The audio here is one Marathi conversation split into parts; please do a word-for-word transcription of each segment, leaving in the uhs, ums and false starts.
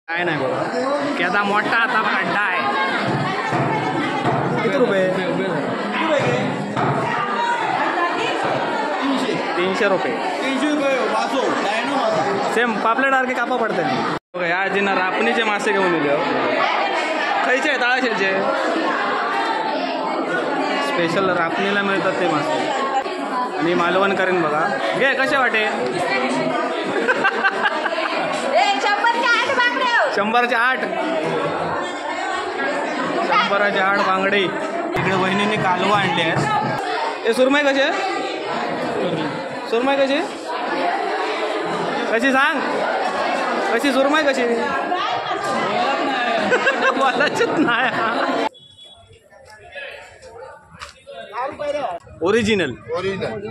काय नाही बघा, त्याचा मोठा आता खड्डा आहे. किती रुपये? तीनशे रुपये. सेम पापलेट सारखे कापा पडते. बघा या आजीनं रापणीचे मासे घेऊन दिले. खायचे आहे तळाशाचे, स्पेशल रापणीला मिळतात ते मासे. आणि मालवण करेन बघा. घे कसे वाटे? शंभरचे आठ शंभराचे आठ बांगडे. इकडे वहिनीने कालवा आणले आहेत. हे सुरमई कशी आहे? सुरमई कशी कशी सांग कशी सुरमई कशी? बोलायचंच नाही. ओरिजिनल ओरिजिनल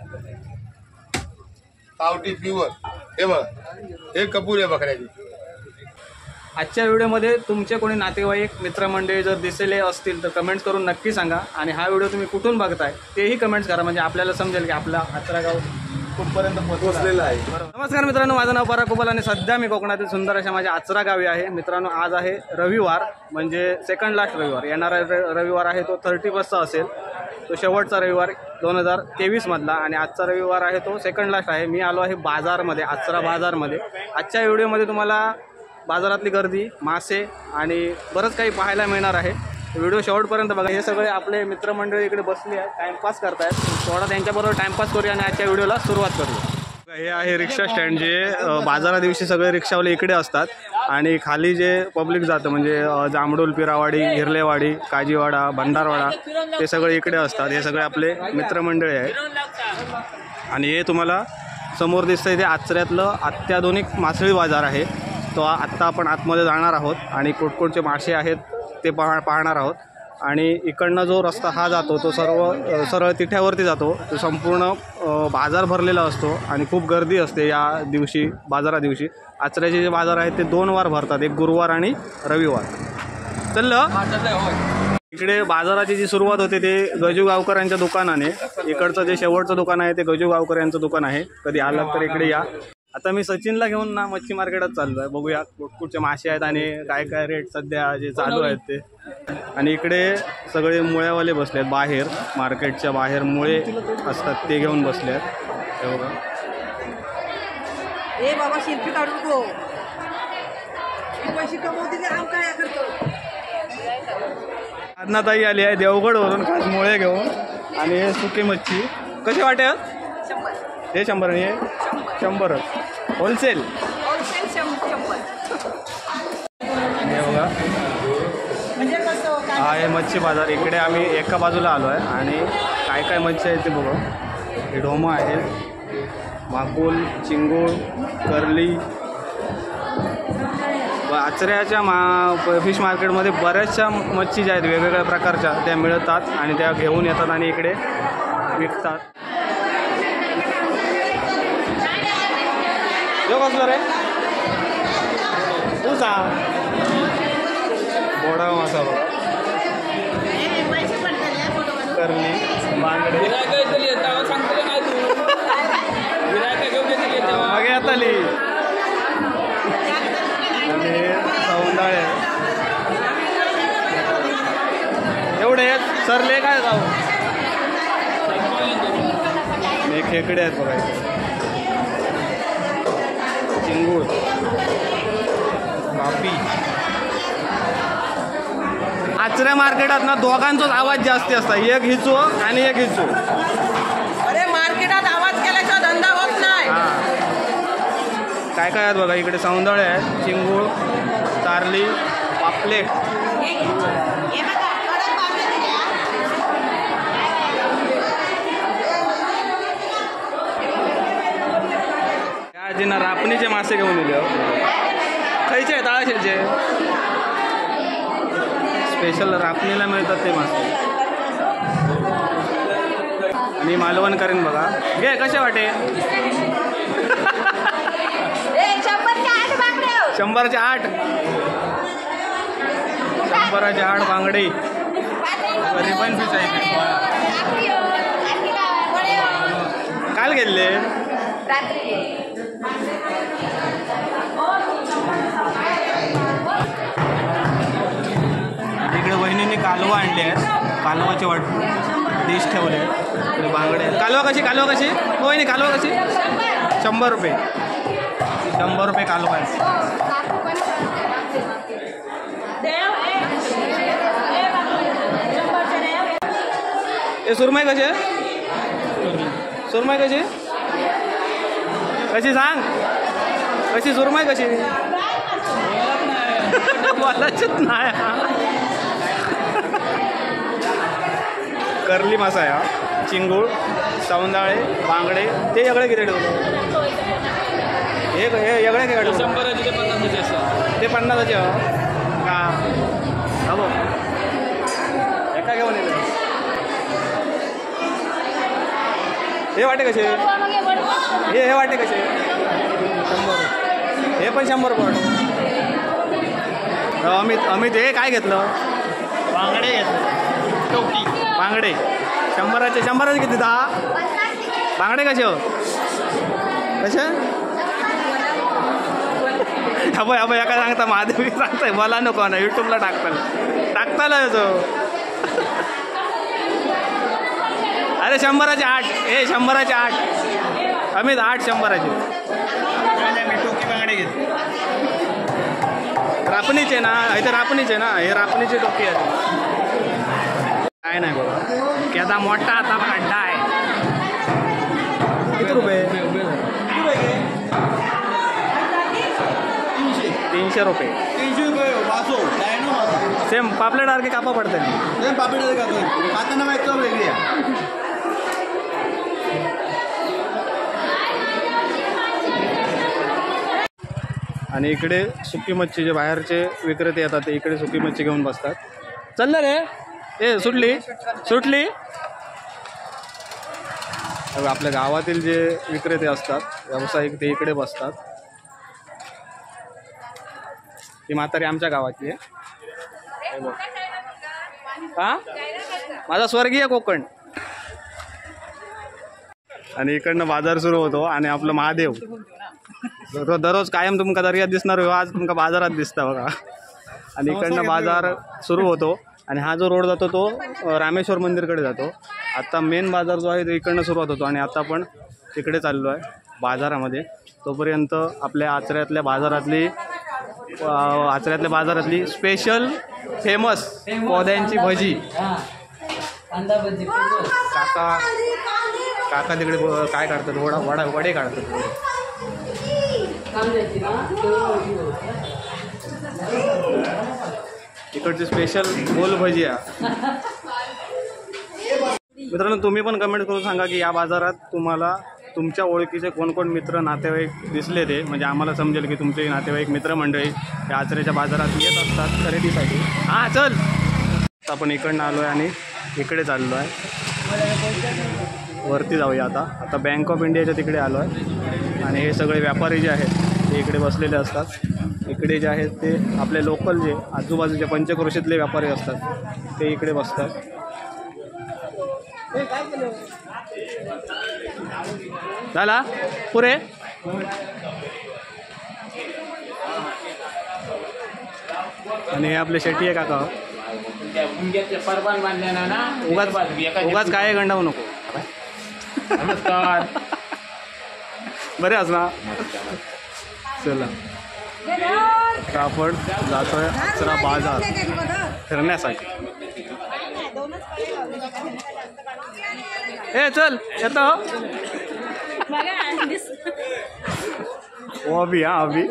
गावठी प्युअर. हे बघ, हे कपूर आहे बकऱ्याची. आजच्या व्हिडिओमध्ये तुमचे कोणी नातेवाईक मित्रमंडळी जर दिसले असतील तर कमेंट्स करून नक्की सांगा. आणि हा व्हिडिओ तुम्ही कुठून बघताय तेही कमेंट्स करा, म्हणजे आपल्याला समजेल की आपला आचरागाव कुठपर्यंत पोहोचलेला आहे. नमस्कार मित्रांनो, माझं नाव पराग कुबल आणि सध्या मी कोकणातील सुंदर अशा माझ्या आचरा गावी आहे. मित्रांनो, आज आहे रविवार, म्हणजे सेकंड लास्ट रविवार. येणारा रविवार आहे तो थर्टी फर्स्टचा असेल, तो शेवटचा रविवार दोन हजार तेवीसमधला. आणि आजचा रविवार आहे तो सेकंड लास्ट आहे. मी आलो आहे बाजारमध्ये, आचरा बाजारमध्ये. आजच्या व्हिडिओमध्ये तुम्हाला बाजारातली गर्दी, मासे आणि बरंच काही पाहायला मिळणार आहे. व्हिडिओ शेवटपर्यंत बघा. हे सगळे आपले मित्रमंडळी इकडे बसले आहेत, टाइमपास करतायत. थोडा त्यांच्याबरोबर टाइमपास करूया आणि आजच्या व्हिडिओला सुरुवात करूया. हे आहे रिक्षा स्टँड, जे बाजारा दिवशी सगळे रिक्षावाले इकडे असतात. आणि खाली जे पब्लिक जातं म्हणजे जांभडूल, पिरावाडी, हिरलेवाडी, काजीवाडा, भंडारवाडा, ते सगळे इकडे असतात. हे सगळे आपले मित्रमंडळी आहेत. आणि हे तुम्हाला समोर दिसतंय ते आचऱ्यातलं अत्याधुनिक मासळी बाजार आहे. तो आत्ता आपण आतमध्ये जाणार आहोत आणि कोटकोटचे मासे आहेत ते पाह पाहणार आहोत. आणि इकडनं जो रस्ता हा जातो तो सर्व सरळ तिठ्यावरती जातो. तो संपूर्ण बाजार भरलेला असतो आणि खूप गर्दी असते या दिवशी, बाजारा दिवशी. आचऱ्याचे जे बाजार आहेत ते दोन वार भरतात, एक गुरुवार आणि रविवार. चललं इकडे बाजाराची जी सुरुवात होते ते गजू गावकर यांच्या दुकानाने. इकडचं जे शेवटचं दुकान आहे ते गजू गावकर यांचं दुकान आहे. कधी आलात तर इकडे या. आता मी सचिनला घेऊन ना मच्छी मार्केटात चाललो आहे. बघूया कुठकुठचे मासे आहेत आणि काय काय रेट सध्या जे चालू आहेत ते. आणि इकडे सगळे मुळ्यावाले बसले आहेत बाहेर, मार्केटच्या बाहेर मुळे असतात ते घेऊन बसले आहेत. हे बघा, ए बाबा शिल्पी काढून गो पैसे कमवते काम काय करतो. साधनाताई आली आहे देवगडवरून खास मुळे घेऊन. आणि हे सुकी मच्छी कसे वाटेल? हे शंभर आणि हे शंभरच होलसेल. हे बघा, हा आहे मच्छी बाजार. इकडे आम्ही एका बाजूला आलो आहे आणि काय काय मच्छी आहे ते बघू. हे ढोमा आहे, माकुल, चिंगूळ, करली. आचऱ्याच्या मा फिश मार्केटमध्ये बऱ्याचशा मच्छी ज्या आहेत वेगवेगळ्या प्रकारच्या त्या मिळतात आणि त्या घेऊन येतात आणि इकडे विकतात. यो कसलं रे तू सांग? बोडा मासा बघा, करली, बांगडे मग आली आणि सौंदाळे. एवढे सरले काय गाव हे खेकडे आहेत बघा. चिंगूळ, बापी. आचऱ्या मार्केटात ना दोघांचाच आवाज जास्ती असतात, एक हिचू आणि एक हिचू. अरे मार्केटात आवाज केल्याचा धंदा होत नाही. काय काय आहेत बघा. इकडे सौंदळे आहेत, चिंगूळ, कारली, पापलेट. आजीनं रापणीचे मासे घेऊन दिले. खायचे आहे तळाशाचे, स्पेशल रापणीला मिळतात ते मासे. आणि मालवण करेन बघा. घे कसे वाटे? शंभरचे आठ शंभराचे आठ बांगडे. रिबन फिश आहे. काल गेले कालवा आणले आहेत, कालवाचे वाट डिश ठेवले आहेत आणि बांगडे आहेत. कालवा कशी कालवा कशी होय नाही कालवा कशी शंभर रुपये शंभर रुपये कालवा आहे. हे सुरमई कशी आहे सुरमई कशी कशी सांग कशी सुरमई कशी बोलायचंच नाही. कर्ली मासा आहे हा, चिंगूळ सौंदाळे बांगडे ते वेगळे किती ठेवतो हे हे वेगळे काय ठेवतो शंभराचे ते पन्नासाचे असतात. ते पन्नासाचे हो का हा बघ एका घेऊन येतो. हे वाटे कसे हे हे वाटे कसे शंभर हे पण शंभर रुपये वाटो. अमित अमित हे काय घेतलं बांगडे घेतले टोपी बांगडे शंभराचे शंभराचे किती दहा बांगडे कसे हो कसे अभय अभय एका सांगता महादेवी सांगताय मला नको ना यूट्यूबला टाकताना टाकताला येतो. अरे शंभराचे आठ हे शंभराचे आठ अमित आठ शंभराचे मी टोपी बांगडे घेतले. रापणीचे ना इथे रापणीचे ना हे रापणीची टोपी आहे काय नाही बाबा केदा मोठा आता खड्डा आहे. किती रुपये तीनशे रुपये तीनशे रुपये वासो डायनो वासो सेम पापलेट सारखे कापा पडते सेम पापडी खातो खाताना माहिती चव वेगळी आहे. आणि इकडे सुकी मच्छी जे बाहेरचे विक्रेते येतात ते इकडे सुकी मच्छी घेऊन बसतात. चाललं रे ए सुटली सुटली. आपल्या गावातील जे विक्रेते असतात व्यावसायिक ते इकडे बसतात. ही म्हातारी आमच्या गावाची आहे. हा माझा स्वर्गीय कोकण. आणि इकडनं बाजार सुरू होतो आणि आपलं महादेव दर दररोज कायम तुमका दर्यात दिसणार हो आज तुमका बाजारात दिसता बघा. आणि इकडनं बाजार सुरू होतो आणि हा जो रोड जातो तो रामेश्वर मंदिरकडे जातो. आता मेन बाजार जो आहे तो इकडनं सुरुवात होतो आणि आता पण तिकडे चाललो आहे बाजारामध्ये. तोपर्यंत आपल्या आचऱ्यातल्या बाजारातली आचऱ्यातल्या बाजारातली स्पेशल फेमस पौद्यांची भजी काका काका तिकडे काय काढतात वडा वडा वडे काढतात. इकडची स्पेशल गोल भजी आहे. मित्रांनो तुम्ही पण कमेंट करून सांगा की या बाजारात तुम्हाला तुमच्या ओळखीचे कोण कोण मित्र नातेवाईक दिसले ते म्हणजे आम्हाला समजेल की तुमचे नातेवाईक मित्रमंडळी या आचऱ्याच्या बाजारात येत असतात खरेदीसाठी. हां चल आपण इकडनं आलो आहे आणि इकडे चाललो आहे वरती जाऊया. आता आता बँक ऑफ इंडियाच्या तिकडे आलो आहे आणि हे सगळे व्यापारी जे आहेत ते इकडे बसलेले असतात. इकडे जे आहेत ते आपले लोकल जे आजूबाजूचे पंचक्रोशीतले व्यापारी असतात ते इकडे बसतात. झाला पुरे आणि हे आपले शेट्टी आहे काका. उगाच उगाच काय गंडावू नको. नमस्कार. बरे आज ना चला आता आपण जातोय आचरा बाजार फिरण्यासाठी. ए चल येतो वो अभी हाँ अभी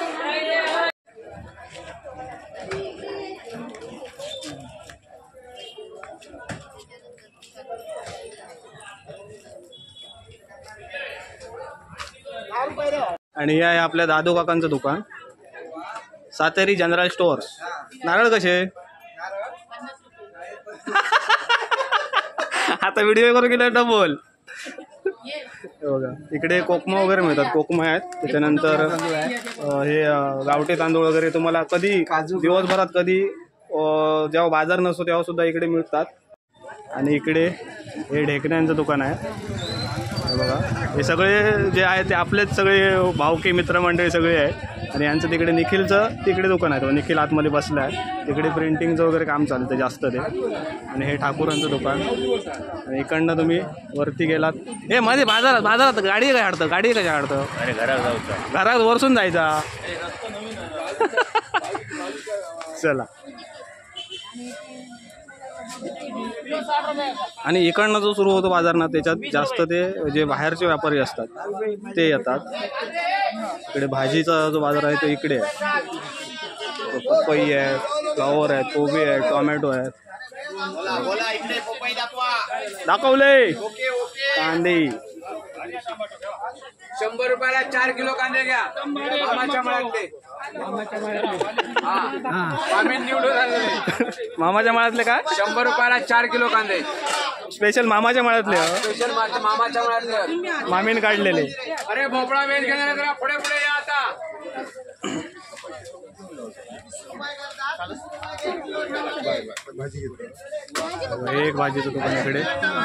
आणि हे आहे आपल्या दादू काकांचं दुकान सातेरी जनरल स्टोअर्स. नारळ कसे आता व्हिडिओ करून गेला डबल बघा. इकडे कोकमा वगैरे मिळतात. कोकमा आहेत त्याच्यानंतर हे गावठी तांदूळ वगैरे तुम्हाला कधी दिवसभरात कधी जेव्हा बाजार नसतो तेव्हा सुद्धा इकडे मिळतात. आणि इकडे हे ढेकण्यांचं दुकान आहे बघा. हे सगळे जे आहे ते आपलेच सगळे भावकी मित्रमंडळी सगळे आहेत. आणि यांचं तिकडे निखिलचं तिकडे दुकान आहे. तो निखिल आतमध्ये बसला आहे. तिकडे प्रिंटिंगचं वगैरे काम चालतं जास्त ते. आणि हे ठाकूरांचं दुकान. आणि इकडनं तुम्ही वरती गेलात. हे मध्ये बाजारात बाजारात गाडी काय हाडतं गाडी कशा हाडतं? अरे घरात जाऊचा घरात वरसून जायचा. चला. आणि इकडनं जो सुरू होतो बाजार ना त्याच्यात जास्त ते जे बाहेरचे व्यापारी असतात ते येतात. इकडे भाजीचा जो बाजार आहे तो इकडे आहे. पपई आहे, फ्लॉवर आहेत, कोबी आहे, टोमॅटो आहेत. दाखवले कांदे शंभर रुपयाला चार किलो कांदे घ्या. मामाच्या मळ्यातले निवडून आलेले. मामाच्या मळ्यातले काय? शंभर रुपयाला चार किलो कांदे स्पेशल मामाच्या मळ्यातले. स्पेशल मामाच्या मळ्यातले मामीने काढलेले. अरे भोपळा वेल घेणार जरा पुढे पुढे या आता. एक भाजीचं दुकान इकडे.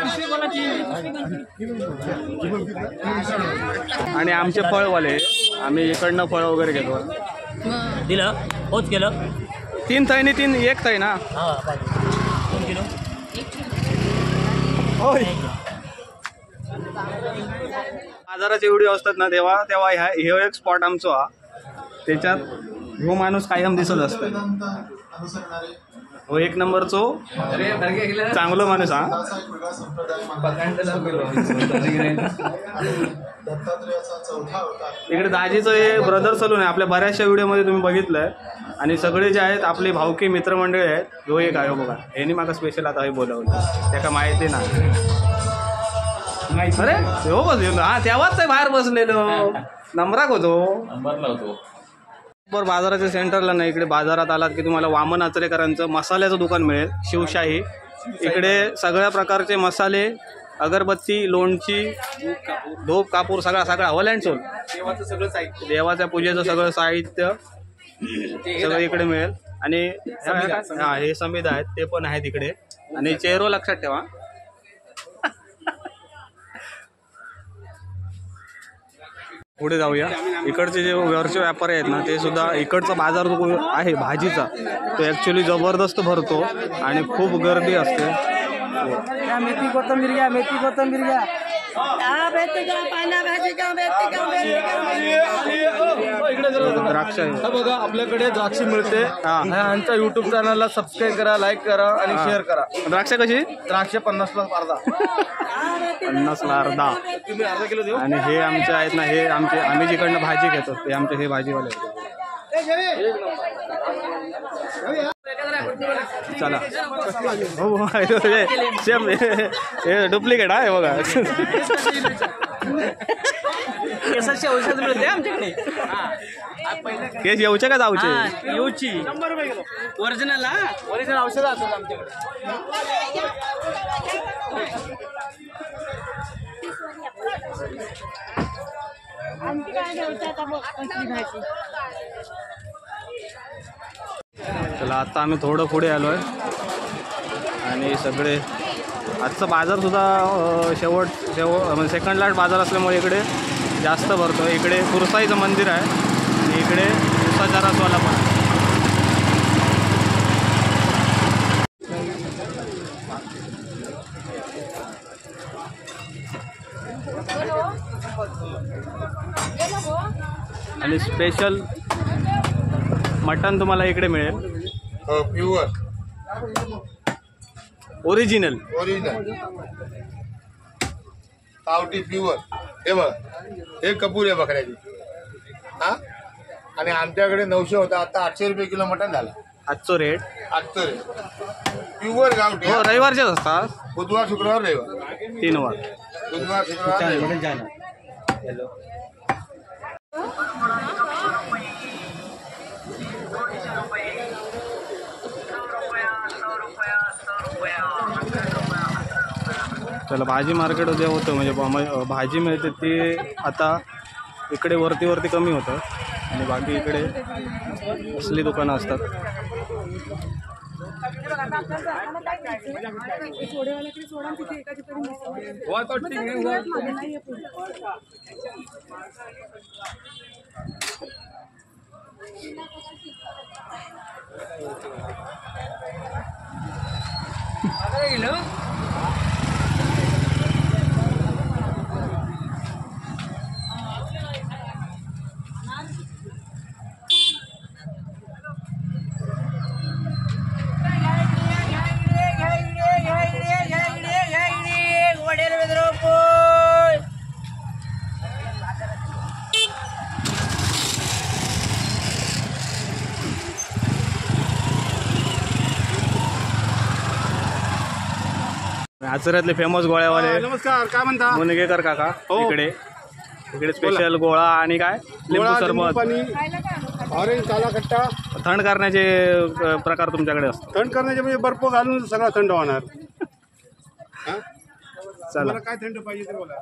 आणि आमचे फळवाले आम्ही इकडनं फळ वगैरे घेतो. दिलं होत केलं तीन थाईनी तीन एक थाई ना. दोन किलो होय. बाजाराचे व्हिडिओ असतात ना तेव्हा तेव्हा ह्या हे एक स्पॉट आमचो हा. त्याच्यात हो माणूस कायम दिसत असतो. हो एक नंबरचो चांगलो माणूस हा. इकडे दाजीचं हे ब्रदर सलून आहे. आपल्या बऱ्याचशा व्हिडिओमध्ये तुम्ही बघितलंय. आणि सगळे जे आहेत आपले भावकी मित्रमंडळी आहेत. ह्यो एक आहे बघा. ह्यानी माका स्पेशल आता हे बोलावलं. त्याका माहिती ना. अरे हो बसलेलो हा तेव्हाच बाहेर बसलेलो. नंबराक होतो नंबरला होतो. बरं बाजाराच्या सेंटरला नाही. इकडे बाजारात आलात की तुम्हाला वामन आचरेकरांचं मसाल्याचं दुकान मिळेल. शिवशाही. इकडे सगळ्या प्रकारचे मसाले, अगरबत्ती, लोणची, धूप, कापूर सगळा सगळा होल अँड सोल. देवाचं सगळं साहित्य, देवाच्या पूजेचं सगळं साहित्य सगळं इकडे मिळेल. आणि हा हे समिधा आहेत ते पण आहेत इकडे. आणि चेहरो लक्षात ठेवा. पुढे जाऊया. इकडचे जे वरचे व्यापारी आहेत ना ते सुद्धा इकडचा बाजार जो आहे भाजीचा तो ॲक्च्युली जबरदस्त भरतो आणि खूप गर्दी असते. मेथी कोथिंबीर घ्या. मेथी कोथिंबीर घ्या. द्राक्ष आहे. हा बघा आपल्याकडे द्राक्षी मिळते. हा आमच्या युट्यूब चॅनलला सबस्क्राईब करा, लाईक करा आणि शेअर करा. द्राक्ष कशी? द्राक्ष पन्नासला अर्धा. पन्नासला अर्धा. तुम्ही अर्धा किलो देऊ. आणि हे आमचे आहेत ना हे आमचे आम्ही जिकडनं भाजी घेतो ते आमचे हे भाजीवाले आहेत. चला हो सेम हे डुप्लिकेट आहे बघा. केसाची औषध मिळते आमच्याकडे. केस येऊचे का जाऊचे? येऊची ओरिजिनल हा ओरिजिनल औषध असतात आमच्याकडे. चला आता आम्ही थोडं पुढे आलो आहे. आणि सगळे आजचा बाजार सुद्धा अ, शेवट शेवट म्हणजे सेकंड लाट बाजार असल्यामुळे इकडे जास्त भरतो. इकडे कुरसाईचं मंदिर आहे आणि इकडे उसाचा रसवाला पण आहे. आणि स्पेशल मटन तुम्हाला इकडे मिळेल. हो प्युअर ओरिजिनल ओरिजिनल पावटी प्युअर. हे बघ हे कपूर आहे बकऱ्याची. हा आणि आमच्याकडे नऊशे होता आता आठशे रुपये किलो मटण झाला. आजचो रेट आजचं रेट प्युअर गावठी. हो रविवारचेच असतात. बुधवार शुक्रवार रविवार. तीन वार. बुधवार शुक्रवार रविवार. चला भाजी मार्केट जे होतं म्हणजे भा- भाजी मिळते ती आता इकडे वरती वरती कमी होतं आणि बाकी इकडे असली दुकानं असतात. आचऱ्यातले फेमस गोळ्यावाले नमस्कार, काय म्हणता? मुनगेकर काका हो. इकडे इकडे स्पेशल गोळा आणि काय लिंबू सरबत पाणी, ऑरेंज काला खट्टा. थंड करण्याचे अ, प्रकार तुमच्याकडे असतात. थंड करण्याचे म्हणजे बर्फ घालून सगळा थंड होणार. हा? चला मला काय थंड पाहिजे ते बोला.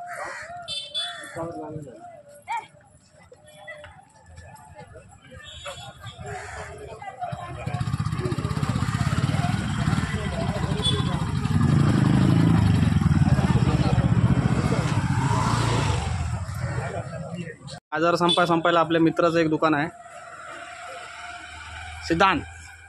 आजार संपाय संपायला आपल्या मित्राचं एक दुकान आहे सिद्धांत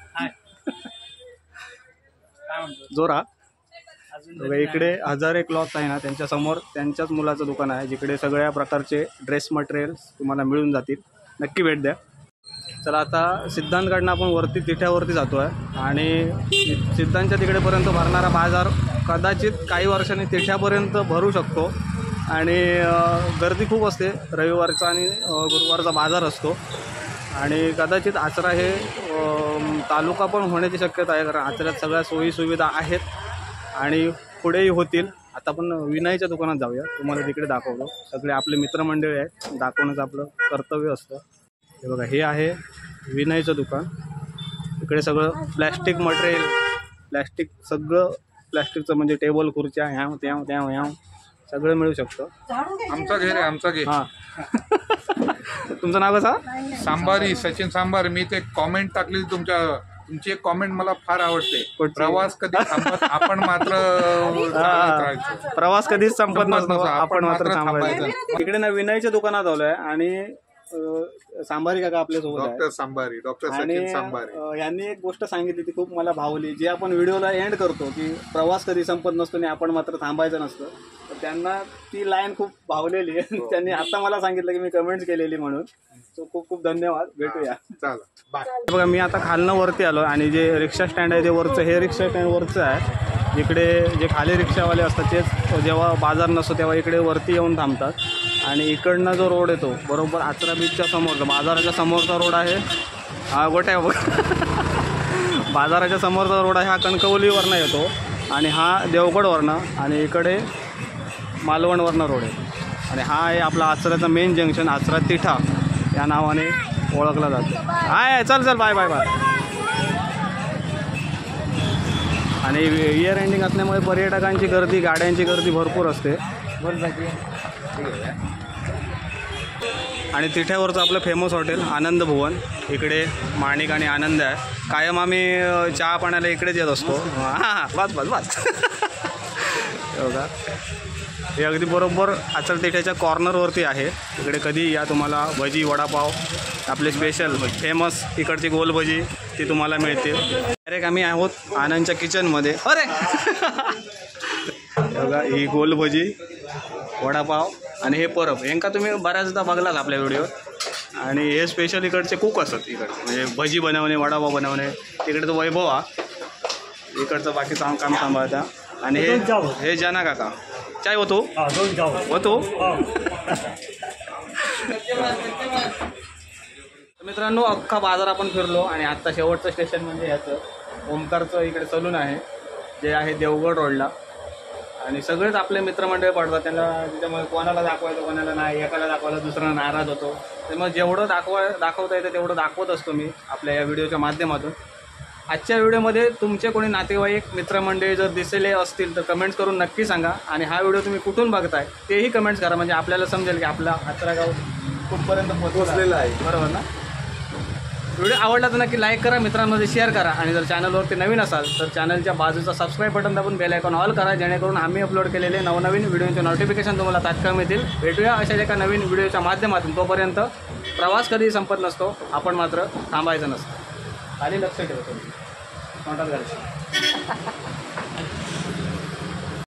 जोरा. बघा इकडे हजारे क्लॉथ आहे ना, त्यांच्या समोर त्यांच्याच मुलाचं दुकान आहे जिकडे सगळ्या प्रकारचे ड्रेस मटेरियल्स तुम्हाला मिळून जातील. नक्की भेट द्या. चला आता सिद्धांतकडनं आपण वरती तिठ्यावरती जातो आहे आणि सिद्धांतच्या तिकडेपर्यंत भरणारा बाजार कदाचित काही वर्षांनी तिठ्यापर्यंत भरू शकतो आणि गर्दी खूप असते. रविवारचा आणि गुरुवारचा बाजार असतो आणि कदाचित आचरा हे तालुका पण होण्याची शक्यता आहे, कारण आचऱ्यात सगळ्या सोयीसुविधा आहेत आणि पुढेही होतील. आता आपण विनयच्या दुकानात जाऊया, तुम्हाला तिकडे दाखवतो. सगळे आपले मित्रमंडळी आहेत, दाखवण्याचं आपलं कर्तव्य असतं. हे बघा, हे आहे विनयचं दुकान. इकडे सगळं प्लॅस्टिक मटेरियल, प्लॅस्टिक सगळं प्लॅस्टिकचं म्हणजे टेबल खुर्च्या ह्या त्या त्या ह्या सगळं मिळू शकतं. आमचा घेर आहे आमचा घेर. हां तुमचं नाव कसं? सांबारी सचिन सांबार. मी ते कॉमेंट टाकली तुमच्या तुमची एक कॉमेंट मला फार आवडते. प्रवास कधी थांबत आपण मात्र चालत राहायचं. प्रवास कधीच संपत नसतो, आपण आपण मात्र मात्र थांबायचं. थांबायचं. इकडे ना विनयच्या दुकानात आलोय आणि अ, सांबारी काका आपल्या सोबत आहे. डॉक्टर सांबारी, डॉक्टर आणि सचिन सांबारी. अ, यांनी एक गोष्ट सांगितली ती खूप मला भावली, जी आपण व्हिडिओला एंड करतो की प्रवास कधी संपत नसतो आणि आपण मात्र थांबायचं नसतं. तर त्यांना ती लाईन खूप भावलेली आहे. त्यांनी आता मला सांगितलं की मी कमेंट्स केलेली म्हणून. सो खूप खूप धन्यवाद. भेटूया. चला बाय. बघा मी आता खालनं वरती आलो आणि जे रिक्षा स्टँड आहे ते वरचं, हे रिक्षा स्टँड वरचं आहे. इकडे जे खाली रिक्षावाले असतात तेच जेव्हा बाजार नसतो तेव्हा इकडे वरती येऊन थांबतात. आणि इकडनं जो रोड येतो बरोबर आचरा बीचच्या समोरचा, बाजाराच्या समोरचा रोड आहे हा गोट्या बाजाराच्या समोरचा रोड आहे हा कणकवलीवरनं येतो आणि हा देवगडवरनं आणि इकडे मालवणवरनं रोड आहे. आणि हा आहे आपला आचऱ्याचा मेन जंक्शन, आचरा तिठा या नावाने ओळखला जातो. आहे चल चल बाय बाय बाय. आणि इयर एंडिंग असल्यामुळे पर्यटकांची गर्दी, गाड्यांची गर्दी भरपूर असते. आणि तिठ्यावरचं आपलं फेमस हॉटेल आनंद भुवन, इकडे माणिक आणि आनंद आहे. कायम आम्ही चहा पाण्याला इकडेच येत असतो. हां बस बस बस बघा हे अगदी बरोबर आचरा तिठ्याच्या कॉर्नरवरती आहे. इकडे कधी या, तुम्हाला भजी वडापाव आपले स्पेशल फेमस इकडची गोल भजी ती तुम्हाला मिळतील. डायरेक्ट आम्ही आहोत आनंदच्या किचनमध्ये. अरे बघा ही गोल भजी वडापाव आणि हे परब यांका तुम्ही बऱ्याचदा बघलात आपल्या व्हिडिओत. आणि हे स्पेशल इकडचे कुक असतात इकडे, म्हणजे भजी बनवणे वडापाव बनवणे. तिकडे तो वैभव हा इकडचं बाकी काम काम सांभाळता. आणि हे हे जाना काका चाय होतो होतो. मित्रांनो अख्खा बाजार आपण फिरलो आणि आत्ता शेवटचं स्टेशन म्हणजे ह्याचं ओमकारचं इकडे सलून आहे जे आहे देवगड रोडला. आणि सगळेच आपले मित्रमंडळ पडतात, त्यांना त्याच्यामुळे कोणाला दाखवायचं कोणाला नाही, एकाला दाखवायला दुसरा नाराज होतो. त्यामुळे जेवढं दाखवा दाखवता येतं तेवढं दाखवत असतो मी आपल्या या व्हिडिओच्या माध्यमातून. आजच्या व्हिडिओमध्ये तुमचे कोणी नातेवाईक मित्रमंडळी जर दिसले असतील तर कमेंट्स करून नक्की सांगा. आणि हा व्हिडिओ तुम्ही कुठून बघताय तेही कमेंट्स करा, म्हणजे आपल्याला समजेल की आपला आचरा गाव कुठपर्यंत पोहोचलेला आहे. बरोबर ना? व्हिडिओ आवडला तर नक्की लाईक करा, मित्रांमध्ये शेअर करा. आणि जर चॅनलवरती नवीन असाल तर चॅनलच्या बाजूचा सबस्क्राईब बटन दाबून बेल आयकॉन ऑल करा, जेणेकरून आम्ही अपलोड केलेले नवनवीन व्हिडिओचे नोटिफिकेशन तुम्हाला तात्काळ मिळतील. भेटूया अशाच एका नवीन व्हिडिओच्या माध्यमातून. तोपर्यंत प्रवास कधी संपत नसतो, आपण मात्र थांबायचं नसतं. आधी लक्ष ठेवतो तोंडात घालायचं.